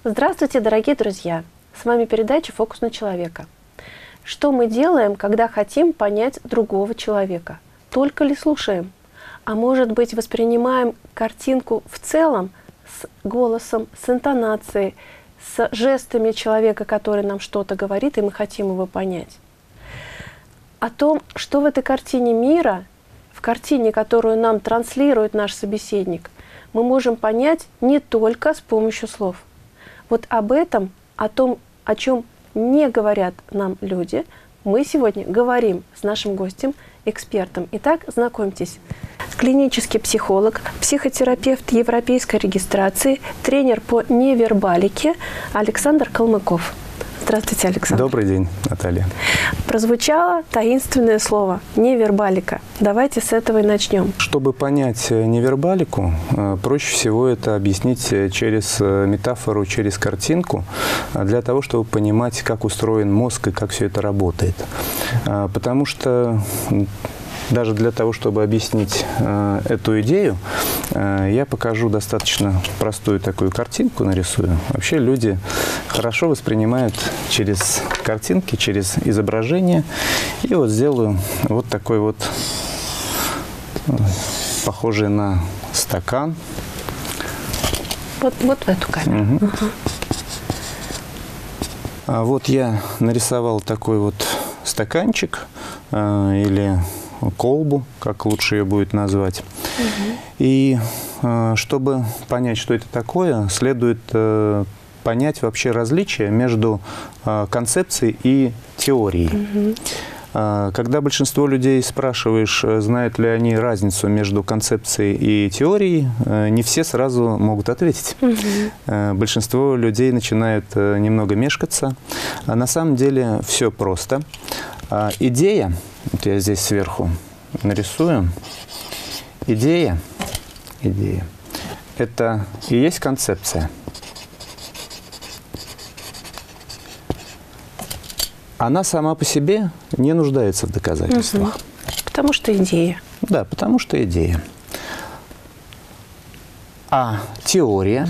Здравствуйте, дорогие друзья! С вами передача «Фокус на человека». Что мы делаем, когда хотим понять другого человека? Только ли слушаем? А может быть, воспринимаем картинку в целом с голосом, с интонацией, с жестами человека, который нам что-то говорит, и мы хотим его понять? О том, что в этой картине мира, в картине, которую нам транслирует наш собеседник, мы можем понять не только с помощью слов. Вот об этом, о том, о чем не говорят нам люди, мы сегодня говорим с нашим гостем, экспертом. Итак, знакомьтесь. Клинический психолог, психотерапевт европейской регистрации, тренер по невербалике Александр Калмыков. Здравствуйте, Александр. Добрый день, Наталья. Прозвучало таинственное слово «невербалика». Давайте с этого и начнем. Чтобы понять невербалику, проще всего это объяснить через метафору, через картинку, для того, чтобы понимать, как устроен мозг и как все это работает. Потому что даже для того, чтобы объяснить эту идею, я покажу достаточно простую такую картинку, нарисую. Вообще люди хорошо воспринимают через картинки, через изображение. И вот сделаю вот такой вот, похожий на стакан. Вот в эту камеру. Угу. А вот я нарисовал такой вот стаканчик или колбу, как лучше ее будет назвать. Угу. И чтобы понять, что это такое, следует понять вообще различия между концепцией и теорией. Угу. Когда большинство людей спрашиваешь, знают ли они разницу между концепцией и теорией, не все сразу могут ответить. Угу. Большинство людей начинают немного мешкаться. А на самом деле все просто. Идея, вот я здесь сверху нарисую, идея, это и есть концепция. Она сама по себе не нуждается в доказательствах. Угу. Потому что идея. Да, потому что идея. А теория,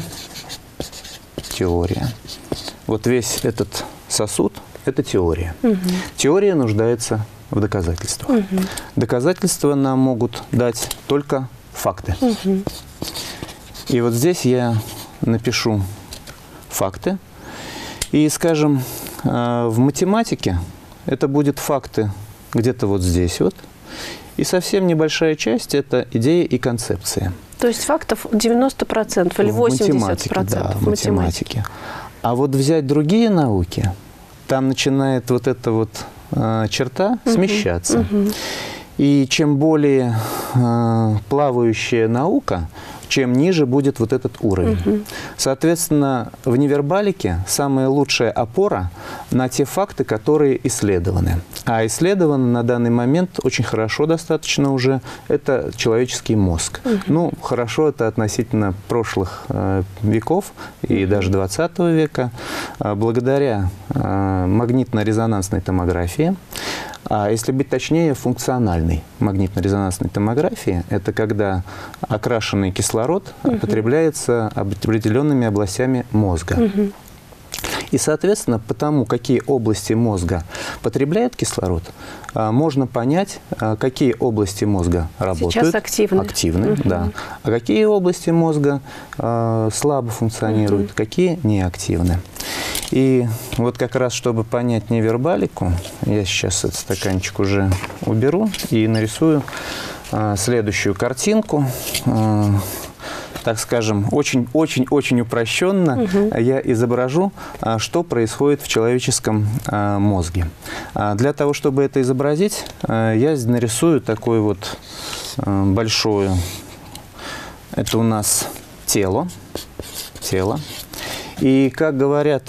вот весь этот сосуд, это теория. Угу. Теория нуждается в доказательствах. Угу. Доказательства нам могут дать только факты. Угу. И вот здесь я напишу факты. И, скажем, в математике это будут факты где-то вот здесь вот. И совсем небольшая часть – это идеи и концепции. То есть фактов 90% или 80% да, в математике. А вот взять другие науки, там начинает вот эта вот черта смещаться. И чем более плавающая наука, чем ниже будет вот этот уровень. Соответственно, в невербалике самая лучшая опора на те факты, которые исследованы. А исследованы на данный момент очень хорошо достаточно уже это человеческий мозг. Ну, хорошо это относительно прошлых веков и даже 20 века. Благодаря магнитно-резонансной томографии, а если быть точнее, функциональной магнитно-резонансной томографии, это когда окрашенный кислород потребляется определенными областями мозга. И, соответственно, потому какие области мозга потребляют кислород, можно понять, какие области мозга работают. Сейчас активны. Да. А какие области мозга слабо функционируют, какие неактивны. И вот как раз, чтобы понять невербалику, я сейчас этот стаканчик уже уберу и нарисую следующую картинку. Так скажем, очень упрощенно я изображу, что происходит в человеческом мозге. Для того, чтобы это изобразить, я нарисую такое вот большое, это у нас тело. И, как говорят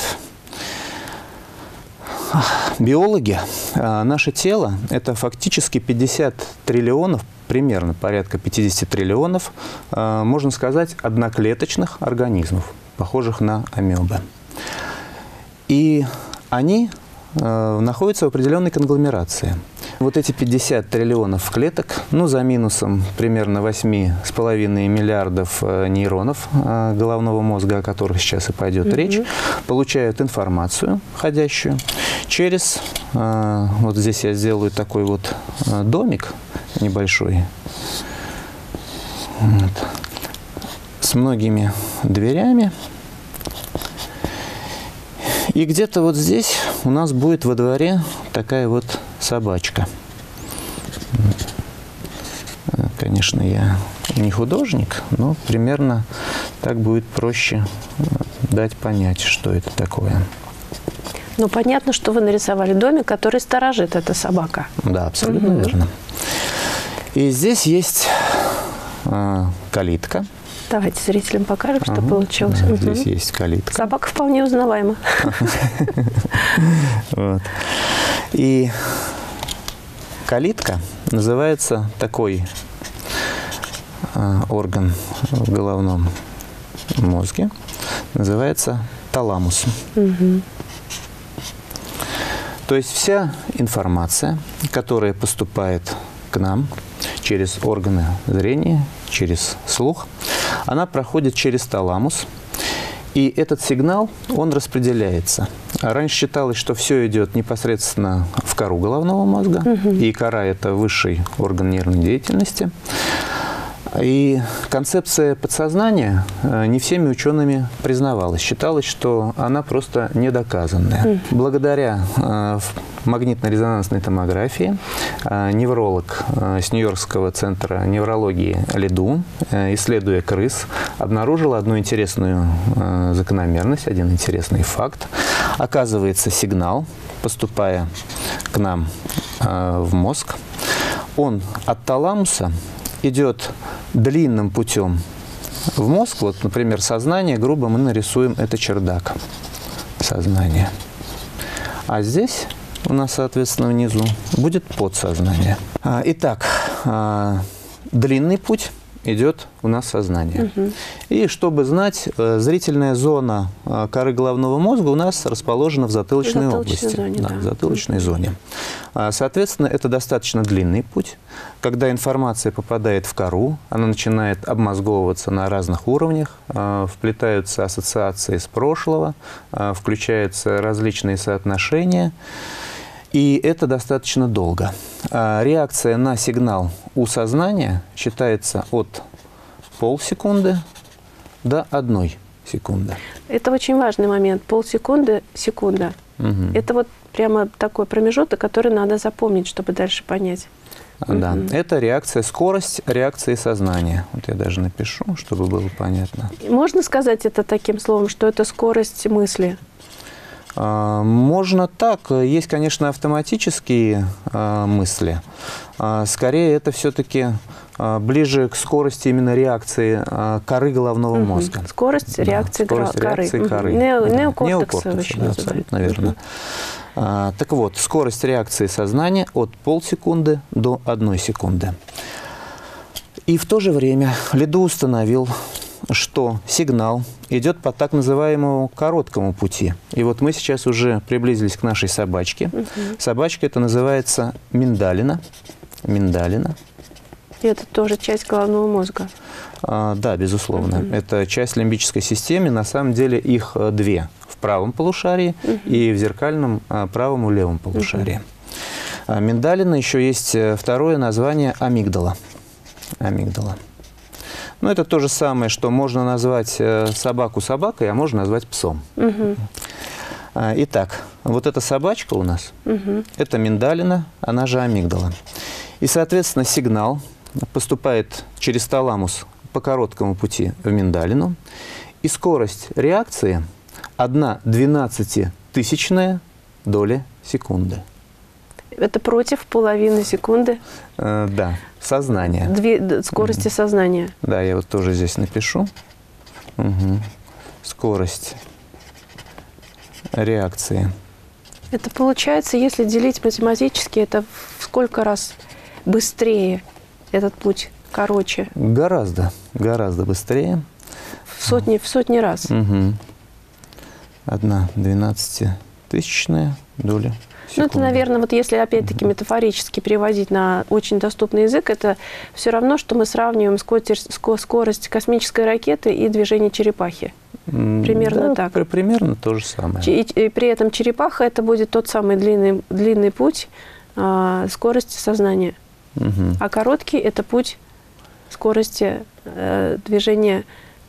биологи, наше тело – это фактически 50 триллионов, примерно порядка 50 триллионов, можно сказать, одноклеточных организмов, похожих на амебы. И они находится в определенной конгломерации. Вот эти 50 триллионов клеток, ну, за минусом примерно 8,5 миллиардов нейронов головного мозга, о которых сейчас и пойдет речь, получают информацию входящую через, вот здесь я сделаю такой вот домик небольшой, вот, с многими дверями. И где-то вот здесь у нас будет во дворе такая вот собачка. Конечно, я не художник, но примерно так будет проще дать понять, что это такое. Ну, понятно, что вы нарисовали домик, который сторожит эта собака. Да, абсолютно верно. И здесь есть калитка. Давайте зрителям покажем, что получилось. Да, здесь есть калитка. Собака вполне узнаваема. Вот. И калитка называется такой орган в головном мозге, называется таламус. То есть вся информация, которая поступает к нам через органы зрения, через слух, она проходит через таламус, и этот сигнал, он распределяется. Раньше считалось, что все идет непосредственно в кору головного мозга, и кора – это высший орган нервной деятельности. И концепция подсознания не всеми учеными признавалась. Считалось, что она просто недоказанная. Благодаря магнитно-резонансной томографии невролог с Нью-Йоркского центра неврологии Лиду, исследуя крыс, обнаружил одну интересную закономерность, один интересный факт. Оказывается, сигнал, поступая к нам в мозг, он от таламуса идет длинным путем в мозг. Вот, например, сознание, грубо мы нарисуем, это чердак сознания. А здесь у нас, соответственно, внизу будет подсознание. Итак, длинный путь идет у нас сознание. И чтобы знать, зрительная зона коры головного мозга у нас расположена в затылочной области. Зоне, да, в затылочной зоне. Соответственно, это достаточно длинный путь. Когда информация попадает в кору, она начинает обмозговываться на разных уровнях, вплетаются ассоциации с прошлого, включаются различные соотношения. И это достаточно долго. Реакция на сигнал у сознания считается от полсекунды до 1 секунды. Это очень важный момент. Полсекунды, секунда. Это вот прямо такой промежуток, который надо запомнить, чтобы дальше понять. Да, это реакция, скорость реакции сознания. Вот я даже напишу, чтобы было понятно. Можно сказать это таким словом, что это скорость мысли? Можно так. Есть, конечно, автоматические мысли. Скорее, это все-таки ближе к скорости именно реакции коры головного мозга. Скорость реакции коры. Неокортекса, да, абсолютно верно. Так вот, скорость реакции сознания от полсекунды до 1 секунды. И в то же время Лиду установил, что сигнал идет по так называемому короткому пути. И вот мы сейчас уже приблизились к нашей собачке. Собачка это называется миндалина. Миндалина. И это тоже часть головного мозга. Да, безусловно. Это часть лимбической системы. На самом деле их две. В правом полушарии и в зеркальном правом и левом полушарии. Миндалина еще есть второе название амигдала. Амигдала. Ну, это то же самое, что можно назвать собаку собакой, а можно назвать псом. Итак, вот эта собачка у нас, это миндалина, она же амигдала. И, соответственно, сигнал поступает через таламус по короткому пути в миндалину, и скорость реакции 1/12 доли секунды. Это против половины секунды? Да, сознание. Скорости сознания. Да, я вот тоже здесь напишу. Скорость реакции. Это получается, если делить математически, это в сколько раз быстрее этот путь, короче? Гораздо быстрее. В сотни раз. 1/12 доли секунды. Ну, это, наверное, вот если опять-таки метафорически переводить на очень доступный язык, это все равно, что мы сравниваем скорость космической ракеты и движение черепахи. Примерно да, так. Примерно то же самое. И при этом черепаха – это будет тот самый длинный путь скорости сознания. А короткий – это путь скорости движения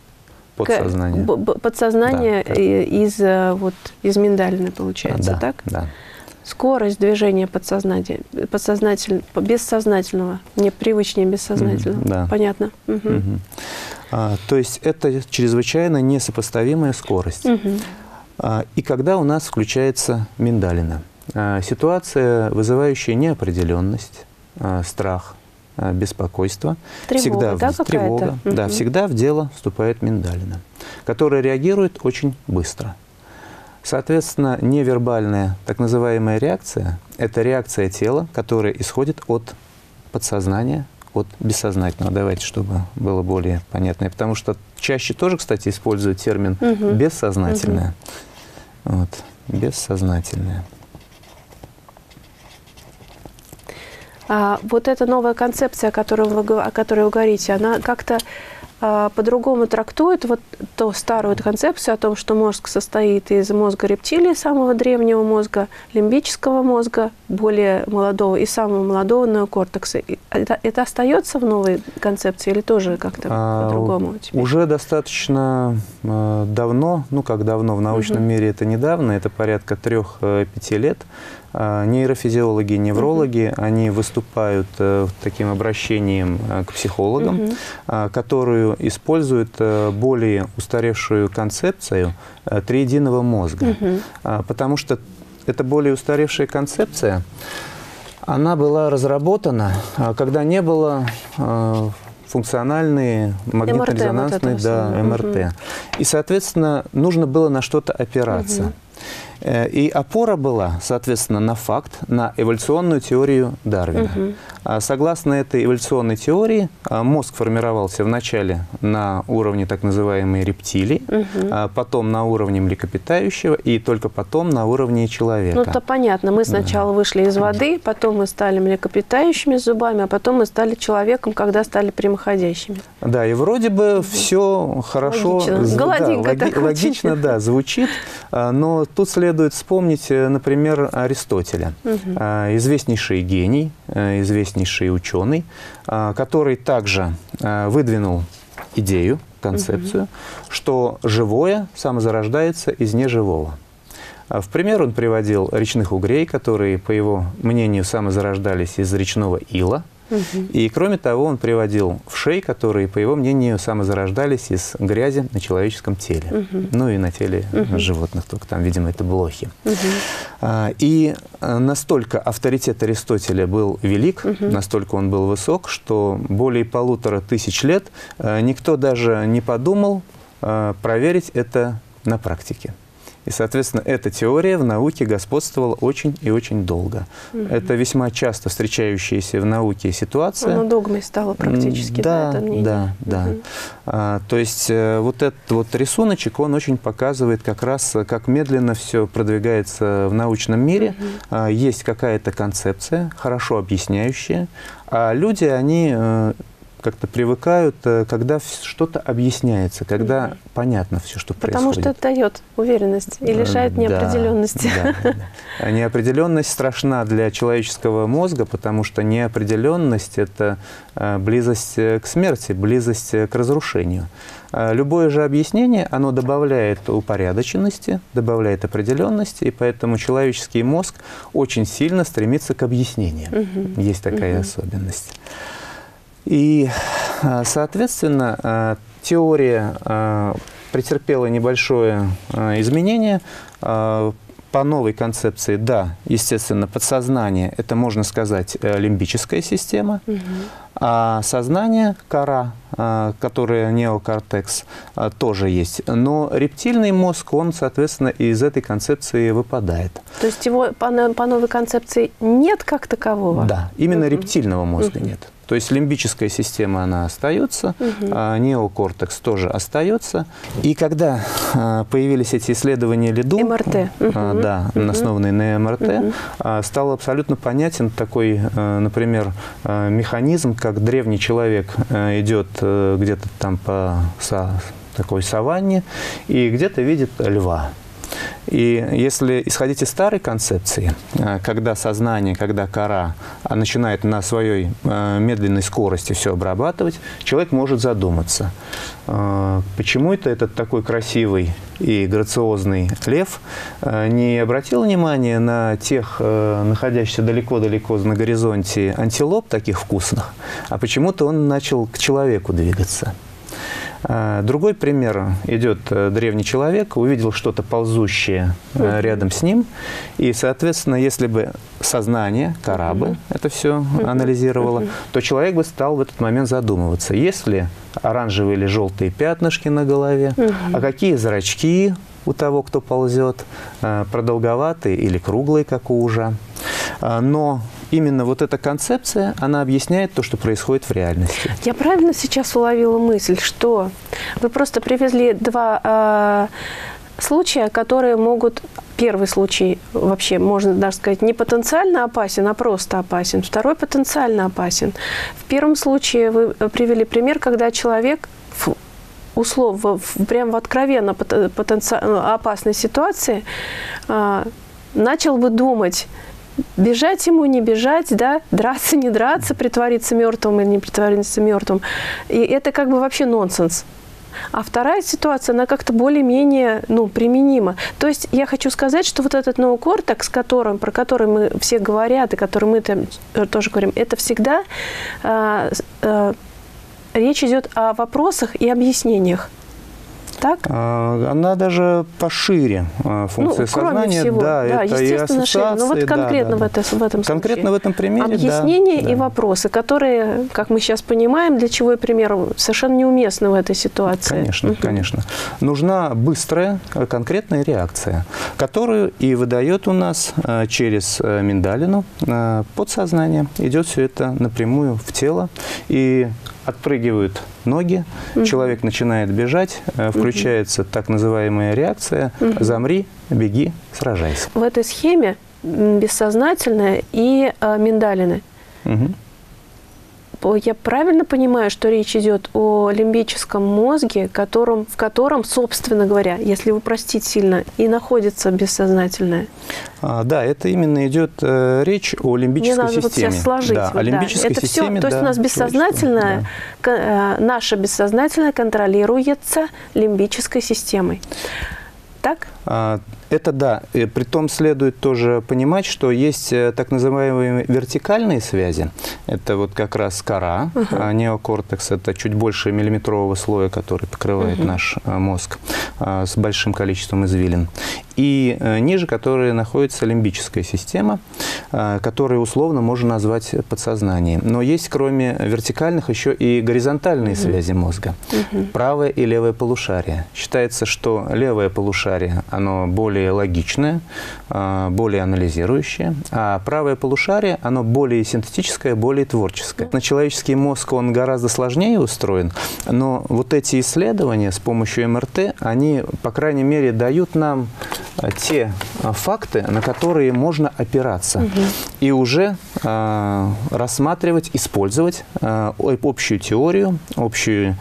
подсознания да, из миндалины, получается, да, так? Да. Скорость движения бессознательного, мне привычнее бессознательного. Да. Понятно. То есть это чрезвычайно несопоставимая скорость. И когда у нас включается миндалина, ситуация, вызывающая неопределенность, страх, беспокойство, тревога, всегда в дело вступает миндалина, которая реагирует очень быстро. Соответственно, невербальная так называемая реакция – это реакция тела, которая исходит от подсознания, от бессознательного. Давайте, чтобы было более понятно. Потому что чаще тоже, кстати, используют термин «бессознательное». Вот, бессознательное. Вот эта новая концепция, о которой вы говорите, она как-то по-другому трактует вот ту старую концепцию о том, что мозг состоит из мозга рептилии, самого древнего мозга, лимбического мозга, более молодого, и самого молодого неокортекса. Это остается в новой концепции или тоже как-то по-другому? Уже достаточно давно, ну как давно, в научном мире это недавно, это порядка 3-5 лет, нейрофизиологи, неврологи, они выступают таким обращением к психологам, которую используют более устаревшую концепцию триединого мозга. Потому что эта более устаревшая концепция, она была разработана, когда не было функциональные магнитно-резонансные МРТ. И, соответственно, нужно было на что-то опираться. И опора была, соответственно, на факт, на эволюционную теорию Дарвина. Согласно этой эволюционной теории, мозг формировался вначале на уровне так называемой рептилии, потом на уровне млекопитающего и только потом на уровне человека. Ну, это понятно. Мы сначала вышли из воды, потом мы стали млекопитающими с зубами, а потом мы стали человеком, когда стали прямоходящими. Да, и вроде бы все хорошо, логично звучит, но тут следует вспомнить, например, Аристотеля, известнейший гений, известнейший ученый, который также выдвинул идею, концепцию, что живое самозарождается из неживого. В пример он приводил речных угрей, которые, по его мнению, самозарождались из речного ила. И, кроме того, он приводил вшей, которые, по его мнению, самозарождались из грязи на человеческом теле. Ну и на теле животных, только там, видимо, это блохи. И настолько авторитет Аристотеля был велик, настолько он был высок, что более 1500 лет никто даже не подумал проверить это на практике. И, соответственно, эта теория в науке господствовала очень и очень долго. Это весьма часто встречающаяся в науке ситуация. Она догмой стала практически, это мнение. Да. То есть вот этот вот рисуночек, он очень показывает как раз, как медленно все продвигается в научном мире. Есть какая-то концепция, хорошо объясняющая, а люди, они как-то привыкают, когда что-то объясняется, когда понятно все, что происходит. Потому что это дает уверенность и лишает неопределенности. Да. Неопределенность страшна для человеческого мозга, потому что неопределенность – это близость к смерти, близость к разрушению. Любое же объяснение, оно добавляет упорядоченности, добавляет определенности, и поэтому человеческий мозг очень сильно стремится к объяснениям. Есть такая особенность. И, соответственно, теория претерпела небольшое изменение. По новой концепции, да, естественно, подсознание – это, можно сказать, лимбическая система, а сознание, кора, которая неокортекс, тоже есть. Но рептильный мозг, он, соответственно, из этой концепции выпадает. То есть его по новой концепции нет как такового? Да, именно рептильного мозга нет. То То есть лимбическая система, она остается, а неокортекс тоже остается. И когда появились эти исследования ЛИДУ, МРТ. Да, основанные на МРТ, стал абсолютно понятен такой, например, механизм, как древний человек идет где-то там по такой саванне и где-то видит льва. И если исходить из старой концепции, когда сознание, когда кора начинает на своей медленной скорости все обрабатывать, человек может задуматься, почему это этот такой красивый и грациозный лев не обратил внимания на тех, находящихся далеко-далеко на горизонте антилоп таких вкусных, а почему-то он начал к человеку двигаться. Другой пример. Идет древний человек, увидел что-то ползущее рядом с ним. И, соответственно, если бы сознание, кора бы это все анализировало, то человек бы стал в этот момент задумываться, есть ли оранжевые или желтые пятнышки на голове, а какие зрачки у того, кто ползет, продолговатые или круглые, как у ужа. Но именно вот эта концепция, она объясняет то, что происходит в реальности. Я правильно сейчас уловила мысль, что вы просто привезли два случая, которые могут... Первый случай вообще, можно даже сказать, не потенциально опасен, а просто опасен. Второй потенциально опасен. В первом случае вы привели пример, когда человек... условно, прям в откровенно потенциально опасной ситуации начал бы думать, бежать ему, не бежать, да, драться, не драться, притвориться мертвым или не притвориться мертвым. И это как бы вообще нонсенс. А вторая ситуация, она как-то более-менее, ну, применима. То есть я хочу сказать, что вот этот неокортекс, про который мы все говорят, и который мы там тоже говорим, это всегда речь идет о вопросах и объяснениях. Так? Она даже пошире функция сознания. Всего, да, это естественно, шире. Но вот конкретно в этом случае. Конкретно в этом примере, объяснения и вопросы, которые, как мы сейчас понимаем, для чего и пример совершенно неуместны в этой ситуации. Конечно, конечно. Нужна быстрая, конкретная реакция, которую и выдает у нас через миндалину подсознание. Идет все это напрямую в тело, и отпрыгивают ноги, человек начинает бежать, включается так называемая реакция «замри, беги, сражайся». В этой схеме бессознательное и миндалины. Я правильно понимаю, что речь идет о лимбическом мозге, в котором, собственно говоря, если упростить сильно, и находится бессознательное? Да, это именно идет речь о лимбической системе. Вот сейчас сложить. Да, вот, о лимбической это системе. Все, то есть у нас бессознательное, наше бессознательное контролируется лимбической системой. Так? Это да. И притом следует тоже понимать, что есть так называемые вертикальные связи. Это вот как раз кора, неокортекс. Это чуть больше миллиметрового слоя, который покрывает наш мозг с большим количеством извилин. И ниже которой находится лимбическая система, которую условно можно назвать подсознанием. Но есть кроме вертикальных еще и горизонтальные связи мозга. Правое и левое полушарие. Считается, что левое полушарие, оно более логичное, более анализирующее, а правое полушарие, оно более синтетическое, более творческое. На человеческий мозг он гораздо сложнее устроен, но вот эти исследования с помощью МРТ, они, по крайней мере, дают нам те факты, на которые можно опираться, и уже рассматривать, использовать общую теорию, общие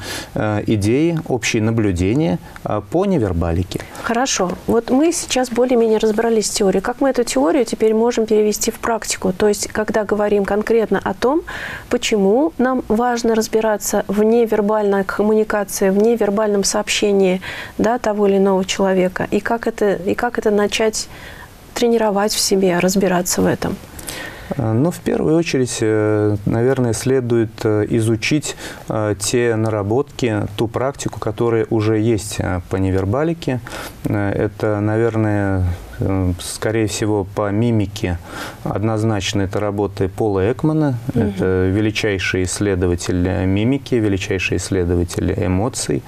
идеи, общие наблюдения по невербалике. Хорошо. Вот мы сейчас более-менее разобрались с теорией. Как мы эту теорию теперь можем перевести в практику? То есть, когда говорим конкретно о том, почему нам важно разбираться в невербальной коммуникации, в невербальном сообщении, да, того или иного человека, и как это начать тренировать в себе, разбираться в этом? Ну, в первую очередь, наверное, следует изучить те наработки, ту практику, которая уже есть по невербалике. Это, наверное, скорее всего, по мимике однозначно это работы Пола Экмана. Это величайший исследователь мимики, величайший исследователь эмоций,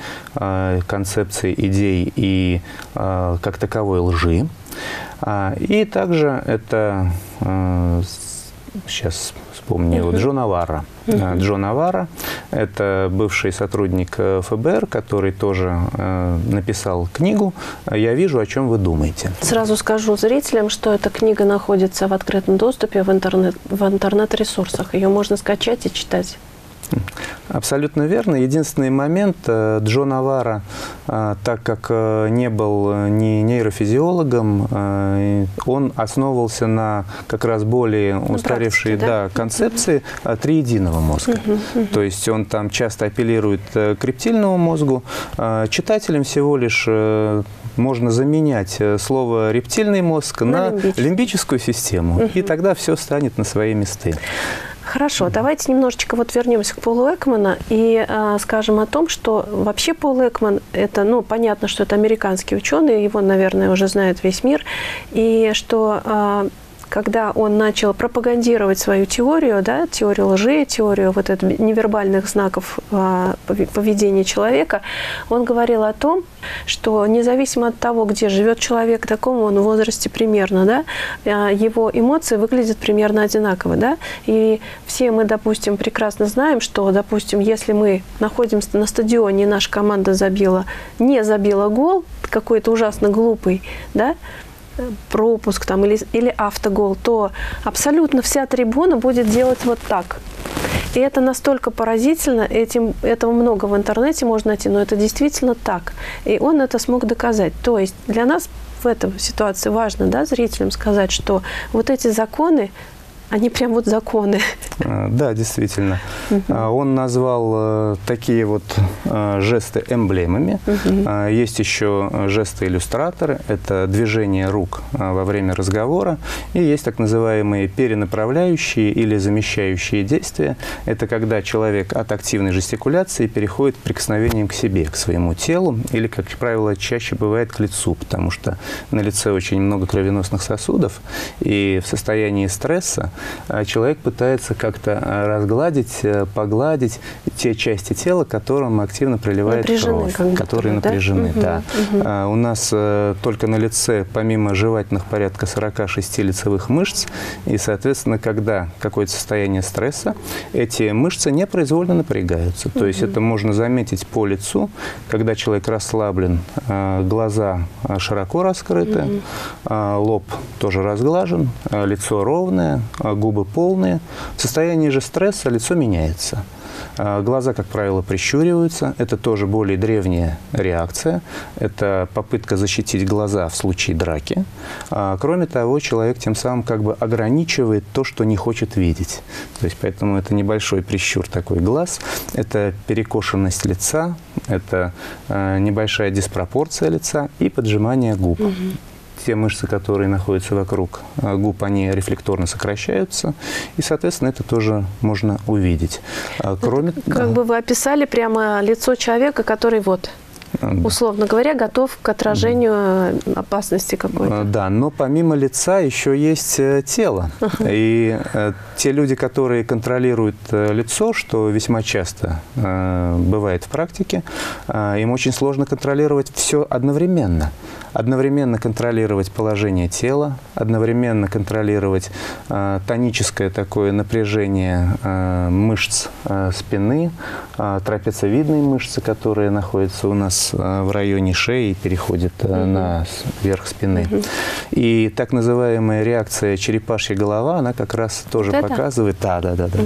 концепции идей и как таковой лжи. И также это сейчас вспомню, Джо Наварро. Джо Наварро – это бывший сотрудник ФБР, который тоже написал книгу «Я вижу, о чем вы думаете». Сразу скажу зрителям, что эта книга находится в открытом доступе в интернет-ресурсах. Ее можно скачать и читать. Абсолютно верно. Единственный момент, Джо Наварро, так как не был ни нейрофизиологом, он основывался на как раз более устаревшей концепции триединого мозга. То есть он там часто апеллирует к рептильному мозгу. Читателям всего лишь можно заменять слово «рептильный мозг» на лимбическую систему, и тогда все станет на свои места. Хорошо, давайте немножечко вот вернемся к Полу Экману и скажем о том, что вообще Пол Экман, это, ну, понятно, что это американский ученый, его, наверное, уже знает весь мир, и что когда он начал пропагандировать свою теорию, да, теорию лжи, теорию вот этого невербальных знаков поведения человека, он говорил о том, что независимо от того, где живет человек, в таком он возрасте примерно, да, его эмоции выглядят примерно одинаково. Да? И все мы, допустим, прекрасно знаем, что, допустим, если мы находимся на стадионе, и наша команда не забила гол, какой-то ужасно глупый, да, пропуск там, или автогол, то абсолютно вся трибуна будет делать вот так. И это настолько поразительно, этого много в интернете можно найти, но это действительно так. И он это смог доказать. То есть для нас в этой ситуации важно, да, зрителям сказать, что вот эти законы, они прям вот законы. Да, действительно. Он назвал такие вот жесты эмблемами. Есть еще жесты-иллюстраторы. Это движение рук во время разговора. И есть так называемые перенаправляющие или замещающие действия. Это когда человек от активной жестикуляции переходит к прикосновениям к себе, к своему телу. Или, как правило, чаще бывает к лицу, потому что на лице очень много кровеносных сосудов. И в состоянии стресса человек пытается как-то разгладить, погладить те части тела, которым активно приливает кровь, которые напряжены. Да? У нас только на лице, помимо жевательных, порядка 46 лицевых мышц. И, соответственно, когда какое-то состояние стресса, эти мышцы непроизвольно напрягаются. То есть это можно заметить по лицу, когда человек расслаблен, глаза широко раскрыты, лоб тоже разглажен, лицо ровное, губы полные. В состоянии же стресса лицо меняется. Глаза, как правило, прищуриваются. Это тоже более древняя реакция. Это попытка защитить глаза в случае драки. Кроме того, человек тем самым как бы ограничивает то, что не хочет видеть. То есть поэтому это небольшой прищур такой глаз. Это перекошенность лица. Это небольшая диспропорция лица и поджимание губ. Те мышцы, которые находятся вокруг губ, они рефлекторно сокращаются, и, соответственно, это тоже можно увидеть. Кроме... Как бы вы описали прямо лицо человека, который вот... условно говоря, готов к отражению опасности какой-то. Да, но помимо лица еще есть тело. И те люди, которые контролируют лицо, что весьма часто бывает в практике, им очень сложно контролировать все одновременно. Одновременно контролировать положение тела, одновременно контролировать тоническое такое напряжение мышц спины, трапециевидные мышцы, которые находятся у нас в районе шеи и переходят на верх спины. И так называемая реакция черепашья голова, она как раз тоже показывает... Да.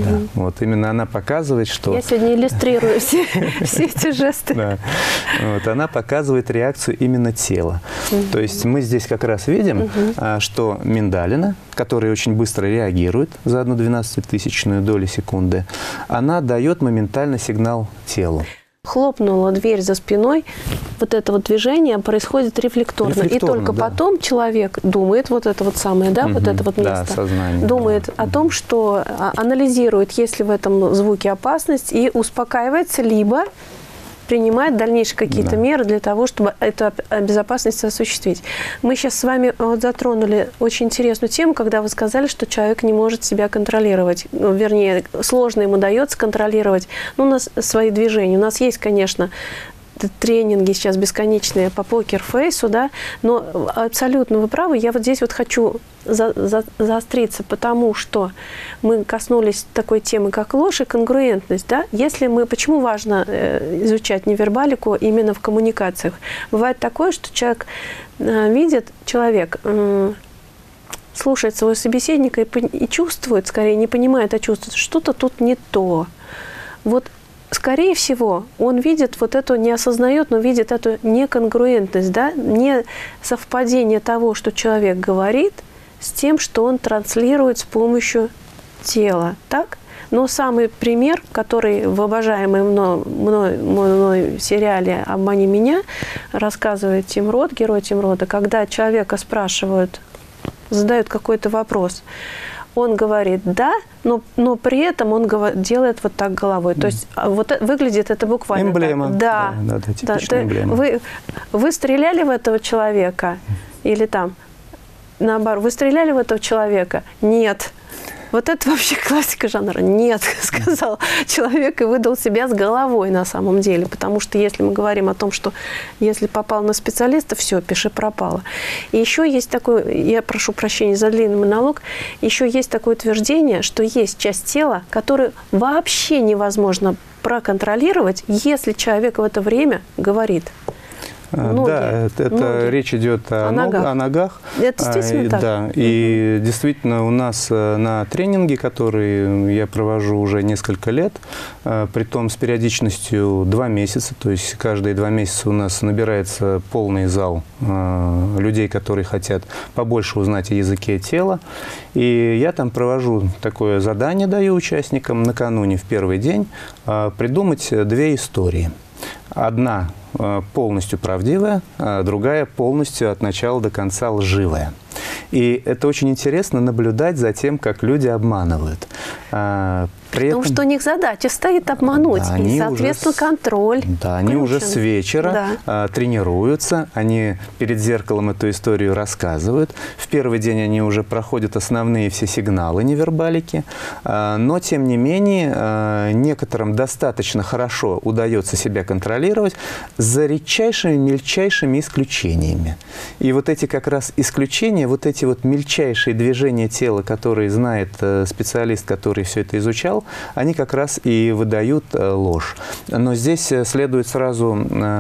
Вот именно она показывает, что... Я сегодня иллюстрирую все эти жесты. Да. Вот, она показывает реакцию именно тела. То есть мы здесь как раз видим, что миндалина, которая очень быстро реагирует за 1/12 доли секунды, она дает моментально сигнал телу. Хлопнула дверь за спиной, вот это вот движение происходит рефлекторно. И только потом человек думает, вот это вот самое, да, вот это вот место, сознание, думает о том, что анализирует, есть ли в этом звуке опасность, и успокаивается, либо принимает дальнейшие какие-то меры для того, чтобы эту безопасность осуществить. Мы сейчас с вами вот затронули очень интересную тему, когда вы сказали, что человек не может себя контролировать. Ну, вернее, сложно ему дается контролировать свои движения. У нас есть, конечно, тренинги сейчас бесконечные по покерфейсу, да, но абсолютно вы правы. Я вот здесь вот хочу заостриться, потому что мы коснулись такой темы, как ложь и конгруентность, да. Если мы, почему важно изучать невербалику именно в коммуникациях? Бывает такое, что человек слушает своего собеседника и чувствует, скорее не понимает, а чувствует, что-то тут не то. Вот, скорее всего, он видит вот эту, не осознает, но видит эту неконгруентность, да, не совпадение того, что человек говорит, с тем, что он транслирует с помощью тела, так? Но самый пример, который в обожаемом мной сериале «Обмани меня» рассказывает Тим Рот, герой Тим Рота, когда человека спрашивают, задают какой-то вопрос, он говорит «да», но при этом он делает вот так головой. То есть вот выглядит это буквально эмблема. Так. Да. Типичная эмблема. Вы стреляли в этого человека? Или там, наоборот, вы стреляли в этого человека? Нет. Вот это вообще классика жанра. Нет, сказал человек и выдал себя с головой на самом деле. Потому что если мы говорим о том, что если попал на специалиста, все, пиши пропало. И еще есть такое, я прошу прощения за длинный монолог, еще есть такое утверждение, что есть часть тела, которую вообще невозможно проконтролировать, если человек в это время говорит. Да, это речь идет о ногах. Это действительно так. Да, и действительно у нас на тренинге, который я провожу уже несколько лет, притом с периодичностью 2 месяца, то есть каждые 2 месяца у нас набирается полный зал людей, которые хотят побольше узнать о языке тела. И я там провожу такое задание, даю участникам накануне, в первый день, придумать 2 истории. Одна полностью правдивая, а другая полностью от начала до конца лживая. И это очень интересно наблюдать за тем, как люди обманывают. Потому что у них задача стоит обмануть, да, и, соответственно, контроль. Да, они уже с вечера тренируются, они перед зеркалом эту историю рассказывают. В первый день они уже проходят основные все сигналы невербалики, но, тем не менее, некоторым достаточно хорошо удается себя контролировать за редчайшими, мельчайшими исключениями. И вот эти как раз исключения, вот эти вот мельчайшие движения тела, которые знает специалист, который все это изучал, они как раз и выдают ложь. Но здесь следует сразу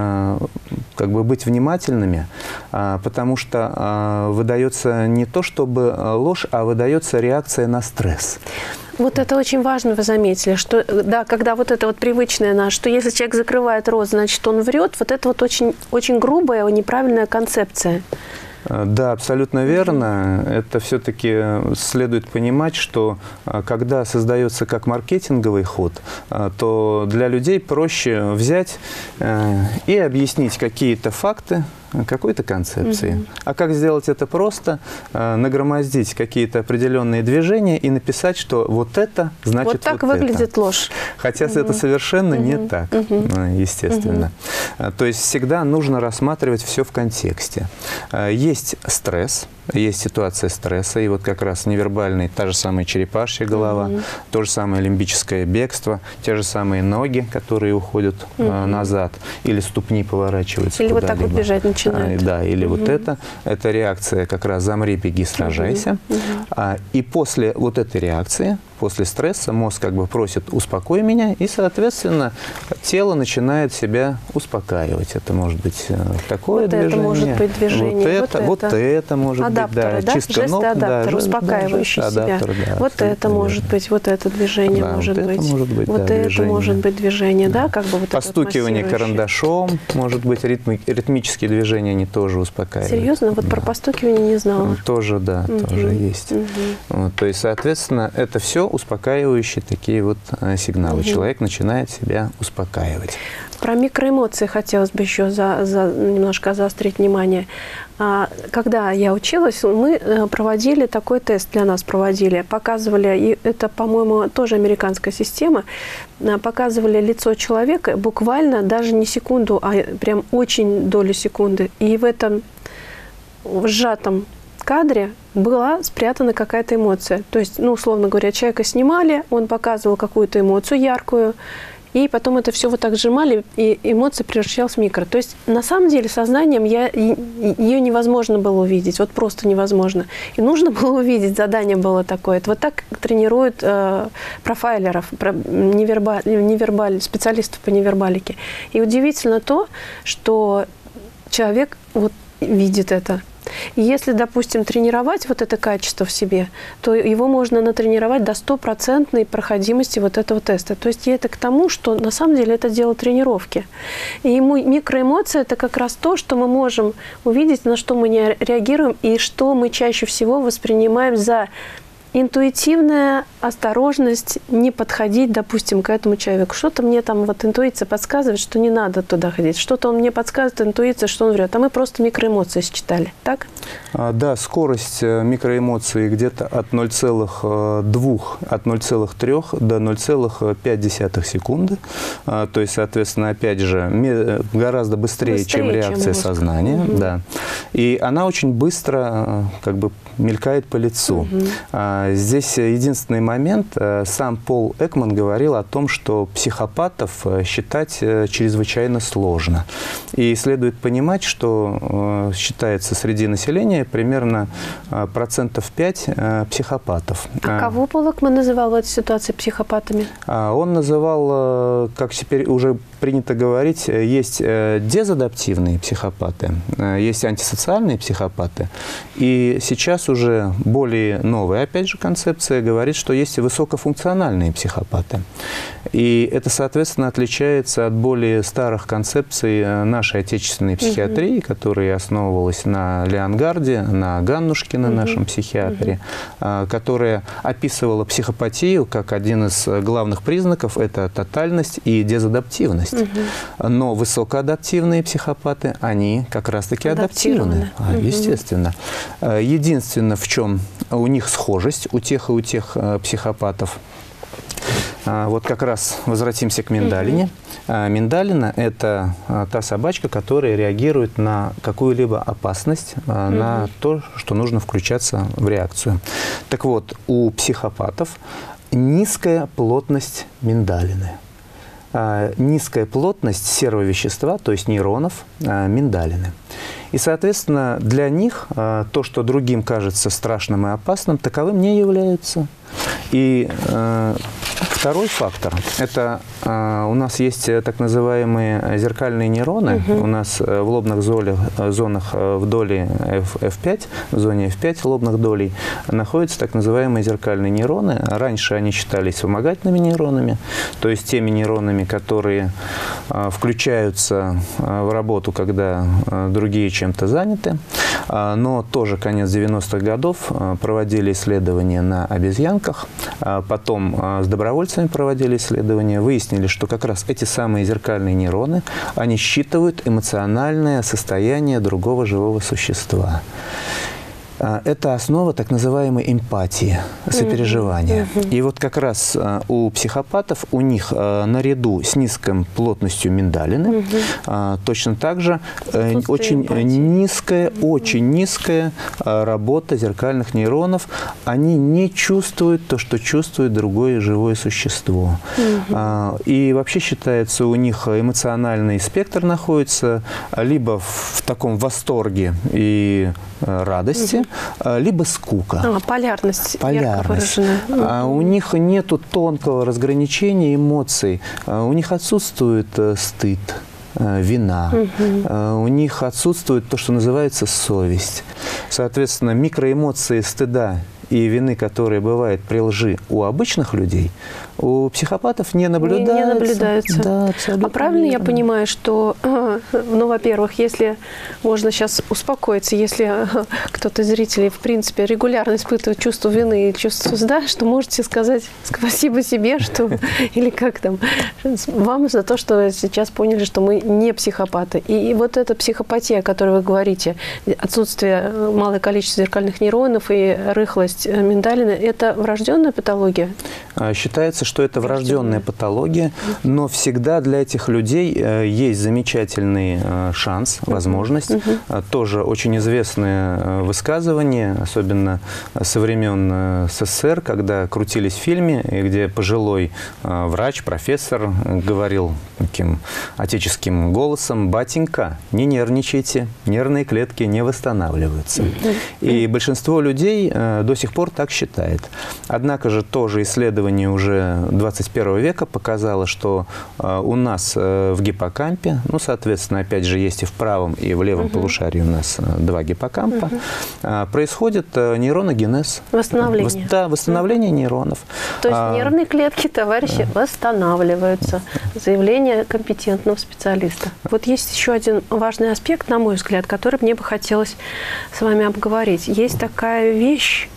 как бы быть внимательными, потому что выдается не то чтобы ложь, а выдается реакция на стресс. Вот это очень важно, вы заметили, что да, когда вот это вот привычное наше, что если человек закрывает рот, значит он врет, вот это вот очень, очень грубая, неправильная концепция. Да, абсолютно верно. Это все-таки следует понимать, что когда создается как маркетинговый ход, то для людей проще взять и объяснить какие-то факты какой-то концепции. А как сделать это просто? Нагромоздить какие-то определенные движения и написать, что вот это значит вот так выглядит ложь. Хотя это совершенно не так, естественно. То есть всегда нужно рассматривать все в контексте. Есть стресс, есть ситуация стресса, и вот как раз невербальный, та же самая черепашья голова, то же самое лимбическое бегство, те же самые ноги, которые уходят назад, или ступни поворачиваются. Или вот так вот бежать начинают. Да, или вот это реакция как раз «замри, беги, сражайся». И после вот этой реакции, после стресса, мозг как бы просит «успокой меня», и, соответственно, тело начинает себя успокаивать. Это может быть такое вот движение. Это может быть движение. Вот это может быть. Адаптеры, да? Чистка жесты ног, адаптер, успокаивающий себя. Адаптер, да, вот это может быть, вот это движение может быть. Вот это может быть движение, да? Как бы вот постукивание карандашом, может быть, ритмические движения, они тоже успокаивают. Серьезно? Вот про постукивание не знала. Тоже, да, тоже есть. Вот, то есть, соответственно, это все успокаивающие такие вот сигналы. Человек начинает себя успокаивать. Про микроэмоции хотелось бы еще немножко заострить внимание. Когда я училась, мы проводили такой тест, для нас проводили, показывали, и это, по-моему, тоже американская система, показывали лицо человека буквально даже не секунду, а прям очень долю секунды. И в этом сжатом кадре была спрятана какая-то эмоция. То есть, ну, условно говоря, человека снимали, он показывал какую-то эмоцию яркую, и потом это все вот так сжимали, и эмоции превращалась в микро. То есть на самом деле сознанием ее невозможно было увидеть, вот просто невозможно. И нужно было увидеть, задание было такое. Это вот так тренируют профайлеров, специалистов по невербалике. И удивительно то, что человек вот видит это. И если, допустим, тренировать вот это качество в себе, то его можно натренировать до 100% проходимости вот этого теста. То есть это к тому, что на самом деле это дело тренировки. И микроэмоции – это как раз то, что мы можем увидеть, на что мы не реагируем, и что мы чаще всего воспринимаем за интуитивная осторожность не подходить, допустим, к этому человеку. Что-то мне там вот интуиция подсказывает, что не надо туда ходить. Что-то он мне подсказывает, интуиция, что он врет. А мы просто микроэмоции считали, так? Да, скорость микроэмоций где-то от 0,2, от 0,3 до 0,5 секунды. То есть, соответственно, опять же, гораздо быстрее, чем реакция сознания. Угу. Да. И она очень быстро как бы мелькает по лицу. Угу. Здесь единственный момент. Сам Пол Экман говорил о том, что психопатов считать чрезвычайно сложно. И следует понимать, что считается среди населения примерно 5% психопатов. А кого Пол Экман называл в этой ситуации психопатами? Он называл, как теперь уже принято говорить, есть дезадаптивные психопаты, есть антисоциальные психопаты. И сейчас уже более новая, опять же, концепция говорит, что есть и высокофункциональные психопаты. И это, соответственно, отличается от более старых концепций нашей отечественной психиатрии, которая основывалась на Леонгарде, на Ганнушкине, нашем психиатре, которая описывала психопатию как один из главных признаков – это тотальность и дезадаптивность. Но высокоадаптивные психопаты, они как раз-таки адаптированы, естественно. Единственное, в чем у них схожесть, у тех и у тех психопатов. Вот как раз возвратимся к миндалине. Миндалина – это та собачка, которая реагирует на какую-либо опасность, на то, что нужно включаться в реакцию. Так вот, у психопатов низкая плотность миндалины. Низкая плотность серого вещества, то есть нейронов миндалины. И, соответственно, для них то, что другим кажется страшным и опасным, таковым не является. И второй фактор – это у нас есть так называемые зеркальные нейроны. У нас в лобных зонах в доле F5, в зоне F5 лобных долей находятся так называемые зеркальные нейроны. Раньше они считались вспомогательными нейронами, то есть теми нейронами, которые включаются в работу, когда другие чем-то заняты. Но тоже конец 90-х годов проводили исследования на обезьянках, потом с добровольцами проводили исследования, выяснили, что как раз эти самые зеркальные нейроны, они считывают эмоциональное состояние другого живого существа. Это основа так называемой эмпатии, сопереживания. И вот как раз у психопатов, у них наряду с низкой плотностью миндалины, точно так же очень низкая работа зеркальных нейронов. Они не чувствуют то, что чувствует другое живое существо. И вообще считается, у них эмоциональный спектр находится либо в таком восторге и радости, либо скука. Полярность. Ярко выражена. У них нет тонкого разграничения эмоций. У них отсутствует стыд, вина. У них отсутствует то, что называется совесть. Соответственно, микроэмоции стыда и вины, которые бывают при лжи у обычных людей, у психопатов не наблюдаются. Не наблюдаются. Да, абсолютно. А правильно я понимаю, что, ну, во-первых, если можно сейчас успокоиться, если кто-то из зрителей, в принципе, регулярно испытывает чувство вины и чувство стыда, что можете сказать спасибо себе, что, или как там, вам за то, что сейчас поняли, что мы не психопаты. И вот эта психопатия, о которой вы говорите, отсутствие малое количество зеркальных нейронов и рыхлость миндалины, это врожденная патология? Считается, что это врожденная патология, но всегда для этих людей есть замечательный шанс, возможность. Тоже очень известное высказывание, особенно со времен СССР, когда крутились в фильме, где пожилой врач, профессор говорил таким отеческим голосом: «Батенька, не нервничайте, нервные клетки не восстанавливаются». И большинство людей до сих пор так считает. Однако же тоже исследование уже 21 века показало, что у нас в гиппокампе, ну, соответственно, опять же, есть и в правом, и в левом полушарии у нас два гиппокампа, происходит нейроногенез. Восстановление. Да, восстановление нейронов. То есть нервные клетки, товарищи, восстанавливаются. Заявление компетентного специалиста. Вот есть еще один важный аспект, на мой взгляд, который мне бы хотелось с вами обговорить. Есть такая вещь,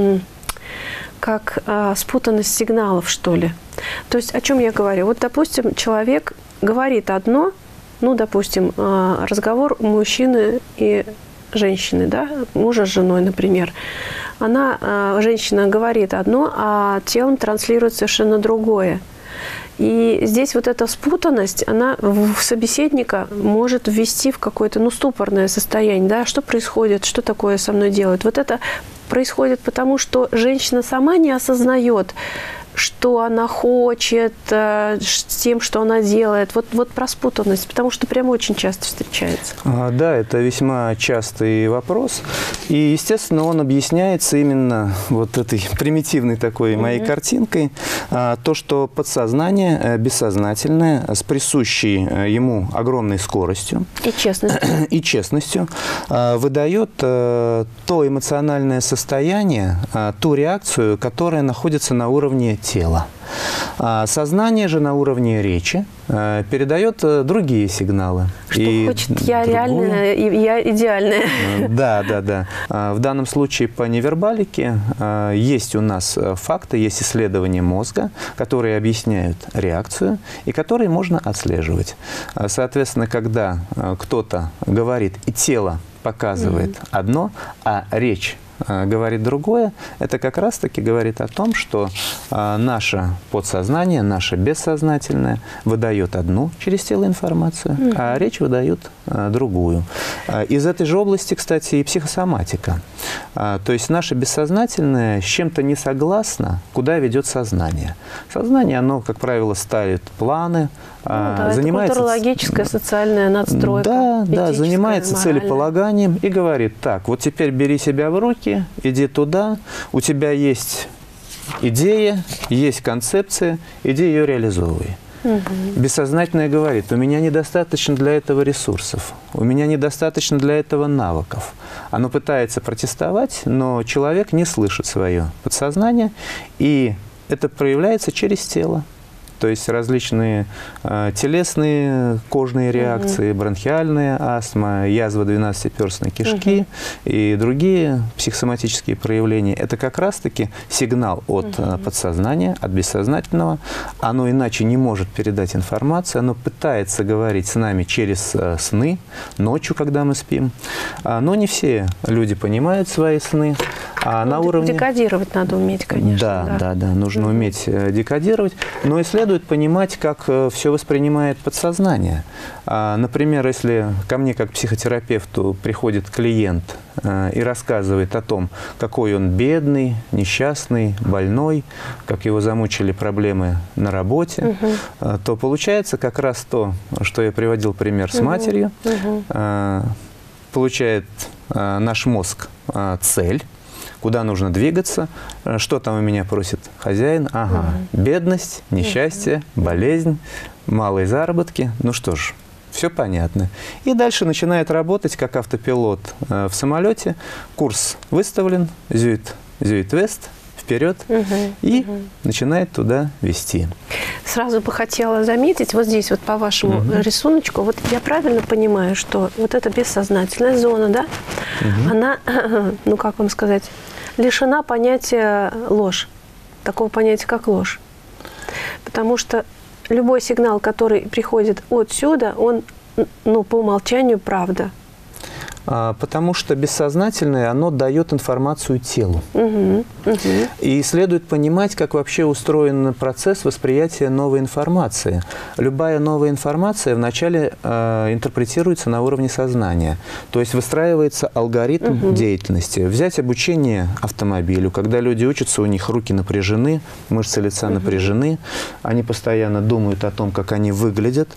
как спутанность сигналов, что ли. То есть о чем я говорю? Вот, допустим, человек говорит одно, ну, допустим, разговор мужчины и женщины, да, мужа с женой, например. Женщина говорит одно, а телом транслирует совершенно другое. И здесь вот эта спутанность, она в собеседника может ввести в какое-то, ну, ступорное состояние, да, что происходит, что такое со мной делают. Вот это происходит потому, что женщина сама не осознает, что она хочет, с тем, что она делает. Вот про спутанность, потому что прям очень часто встречается. Да, это весьма частый вопрос. И, естественно, он объясняется именно вот этой примитивной такой моей картинкой. То, что подсознание, бессознательное, с присущей ему огромной скоростью и честностью выдает то эмоциональное состояние, ту реакцию, которая находится на уровне тела. Сознание же на уровне речи передает другие сигналы. Что хочет я реальная, я идеальная. Да. В данном случае по невербалике есть у нас факты, есть исследования мозга, которые объясняют реакцию и которые можно отслеживать. Соответственно, когда кто-то говорит и тело показывает одно, а речь говорит другое, это как раз-таки говорит о том, что наше подсознание, наше бессознательное выдает одну через тело информацию, а речь выдает другую. Из этой же области, кстати, и психосоматика. То есть наше бессознательное с чем-то не согласно, куда ведет сознание. Сознание, оно, как правило, ставит планы, занимается... Это культурологическая, социальная надстройка. Да, занимается целеполаганием и говорит: так, вот теперь бери себя в руки, иди туда, у тебя есть идея, есть концепция, иди ее реализовывай. Бессознательное говорит: у меня недостаточно для этого ресурсов, у меня недостаточно для этого навыков. Оно пытается протестовать, но человек не слышит свое подсознание, и это проявляется через тело. То есть различные телесные кожные реакции, бронхиальная астма, язва 12-перстной кишки и другие психосоматические проявления. Это как раз-таки сигнал от подсознания, от бессознательного. Оно иначе не может передать информацию, оно пытается говорить с нами через сны, ночью, когда мы спим. Но не все люди понимают свои сны. А на уровне... Декодировать надо уметь, конечно. Да, нужно уметь декодировать, но и следует понимать, как все воспринимает подсознание. Например, если ко мне как психотерапевту приходит клиент и рассказывает о том, какой он бедный, несчастный, больной, как его замучили проблемы на работе, то получается как раз то, что я приводил пример с матерью. Получает наш мозг цель, куда нужно двигаться, что там у меня просит хозяин. Бедность, несчастье, болезнь, малые заработки. Ну что ж, все понятно. И дальше начинает работать как автопилот в самолете. Курс выставлен, Зюит-Вест, вперед, и начинает туда вести. Сразу бы хотела заметить, вот здесь вот по вашему рисуночку, вот я правильно понимаю, что вот эта бессознательная зона, да, она, ну как вам сказать, лишена понятия ложь, такого понятия, как ложь. Потому что любой сигнал, который приходит отсюда, он, ну, по умолчанию правда. Потому что бессознательное, оно дает информацию телу. И следует понимать, как вообще устроен процесс восприятия новой информации. Любая новая информация вначале интерпретируется на уровне сознания. То есть выстраивается алгоритм деятельности. Взять обучение автомобилю, когда люди учатся, у них руки напряжены, мышцы лица напряжены, они постоянно думают о том, как они выглядят,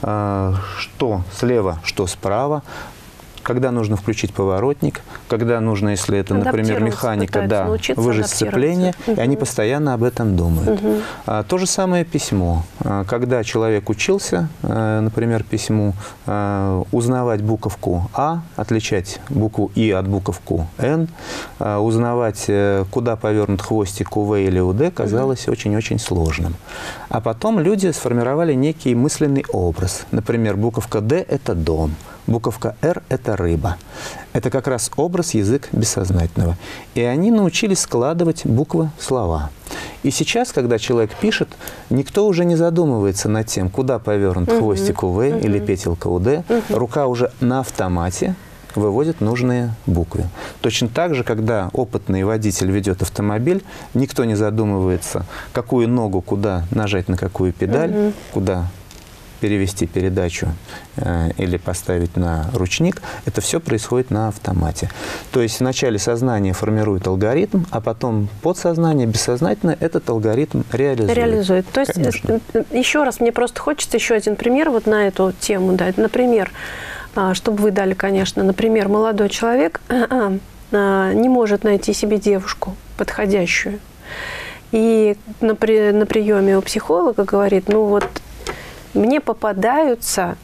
что слева, что справа, когда нужно включить поворотник, когда нужно, если это, например, механика, да, выжать сцепление, и они постоянно об этом думают. То же самое письмо. Когда человек учился, например, письму, узнавать буковку А, отличать букву И от буковку Н, узнавать, куда повернут хвостик у В или у Д, казалось очень-очень сложным. А потом люди сформировали некий мысленный образ. Например, буковка Д – это дом. Буковка «Р» – это рыба. Это как раз образ, язык бессознательного. И они научились складывать буквы в слова. И сейчас, когда человек пишет, никто уже не задумывается над тем, куда повернут хвостик у В или петелка у Д. Рука уже на автомате выводит нужные буквы. Точно так же, когда опытный водитель ведет автомобиль, никто не задумывается, какую ногу куда нажать на какую педаль, куда перевести передачу или поставить на ручник, это все происходит на автомате. То есть вначале сознание формирует алгоритм, а потом подсознание, бессознательно этот алгоритм реализует. То есть, еще раз, мне просто хочется еще один пример вот на эту тему дать. Например, чтобы вы дали, конечно, например, молодой человек не может найти себе девушку подходящую. И на приеме у психолога говорит, ну вот, мне попадаются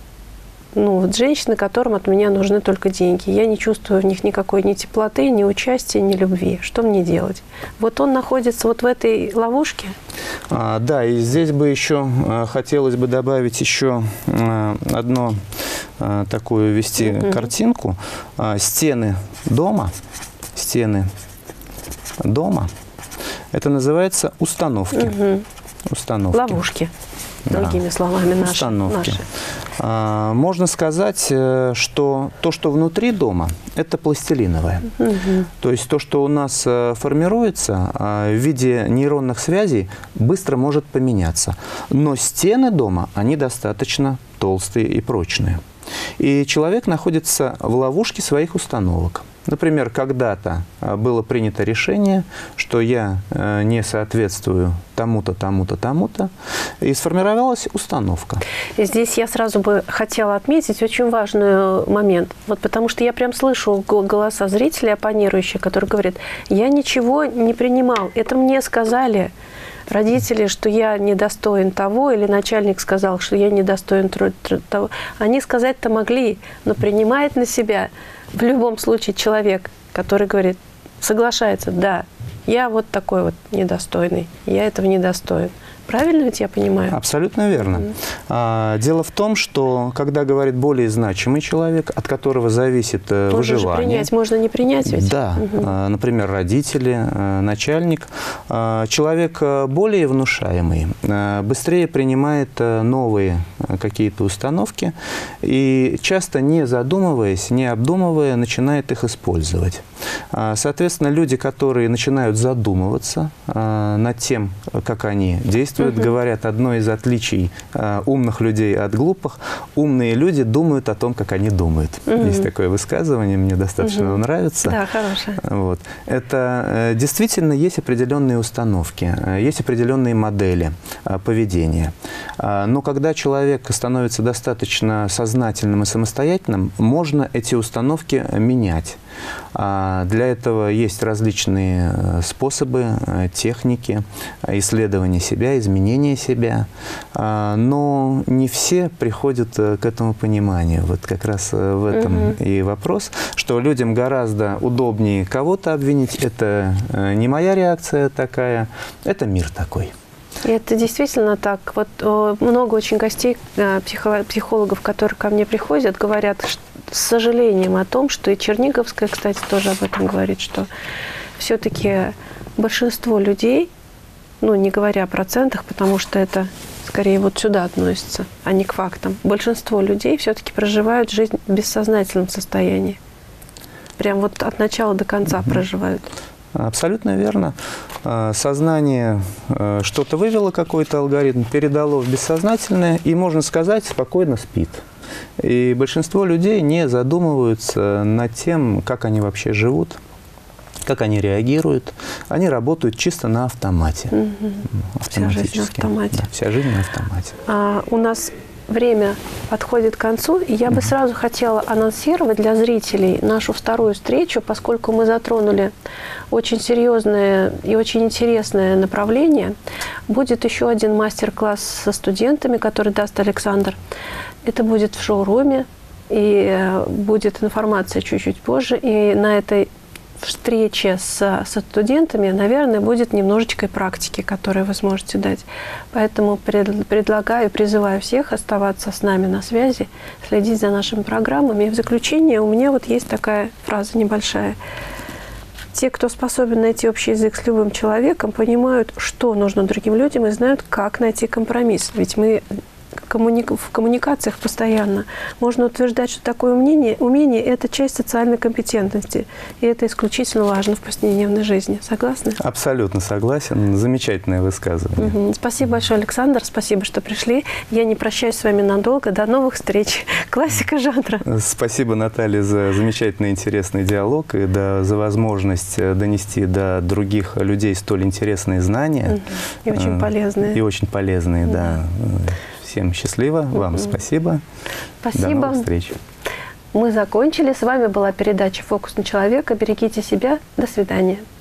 вот женщины, которым от меня нужны только деньги. Я не чувствую в них никакой ни теплоты, ни участия, ни любви. Что мне делать? Вот он находится вот в этой ловушке? Да, и здесь бы еще хотелось бы добавить еще одну такую ввести картинку. Стены дома, это называется установки. Установки. Ловушки. Другими словами, наши. Можно сказать, что то, что внутри дома, это пластилиновое. То есть то, что у нас формируется в виде нейронных связей, быстро может поменяться. Но стены дома, они достаточно толстые и прочные. И человек находится в ловушке своих установок. Например, когда-то было принято решение, что я не соответствую тому-то, тому-то, тому-то, и сформировалась установка. И здесь я сразу бы хотела отметить очень важный момент, вот потому что я прям слышу голоса зрителей, оппонирующих, которые говорят, я ничего не принимал, это мне сказали родители, что я недостоин того, или начальник сказал, что я недостоин того. Они сказать-то могли, но принимает на себя в любом случае человек, который говорит, соглашается, да, я вот такой вот недостойный, я этого недостоин. Правильно ведь я понимаю? Абсолютно верно. Дело в том, что когда говорит более значимый человек, от которого зависит выживание. Можно принять, можно не принять ведь? Да. Например, родители, начальник. Человек более внушаемый, быстрее принимает новые какие-то установки и часто не задумываясь, не обдумывая, начинает их использовать. Соответственно, люди, которые начинают задумываться над тем, как они действуют, говорят, одно из отличий умных людей от глупых. Умные люди думают о том, как они думают. Есть такое высказывание, мне достаточно нравится. Да, хорошее. Вот. Это действительно есть определенные установки, есть определенные модели поведения. Но когда человек становится достаточно сознательным и самостоятельным, можно эти установки менять. Для этого есть различные способы, техники исследования себя, изменения себя. Но не все приходят к этому пониманию. Вот как раз в этом и вопрос, что людям гораздо удобнее кого-то обвинить. Это не моя реакция такая, это мир такой. И это действительно так. Вот много очень гостей, психологов, которые ко мне приходят, говорят с сожалением о том, что и Черниговская, кстати, тоже об этом говорит, что все-таки большинство людей, ну, не говоря о процентах, потому что это скорее вот сюда относится, а не к фактам. Большинство людей все-таки проживают жизнь в бессознательном состоянии. Прям вот от начала до конца проживают. Абсолютно верно. Сознание что-то вывело, какой-то алгоритм, передало в бессознательное, и, можно сказать, спокойно спит. И большинство людей не задумываются над тем, как они вообще живут, как они реагируют. Они работают чисто на автомате. Вся жизнь на автомате. Да, вся жизнь на автомате. У нас время подходит к концу, и я бы сразу хотела анонсировать для зрителей нашу вторую встречу, поскольку мы затронули очень серьезное и очень интересное направление. Будет еще один мастер-класс со студентами, который даст Александр. Это будет в шоуруме, и будет информация чуть-чуть позже. И на этой встрече со студентами, наверное, будет немножечко и практики, которые вы сможете дать. Поэтому предлагаю, призываю всех оставаться с нами на связи, следить за нашими программами. И в заключение у меня вот есть такая фраза небольшая. Те, кто способен найти общий язык с любым человеком, понимают, что нужно другим людям, и знают, как найти компромисс. Ведь мы в коммуникациях постоянно. Можно утверждать, что такое умение – это часть социальной компетентности. И это исключительно важно в повседневной жизни. Согласны? Абсолютно согласен. Замечательное высказывание. Спасибо большое, Александр. Спасибо, что пришли. Я не прощаюсь с вами надолго. До новых встреч. Классика жанра. Спасибо, Наталья, за замечательный интересный диалог и за возможность донести до других людей столь интересные знания. И очень полезные. И очень полезные, да. Всем счастливо, вам спасибо. Спасибо. До новых встреч. Мы закончили. С вами была передача «Фокус на человека». Берегите себя. До свидания.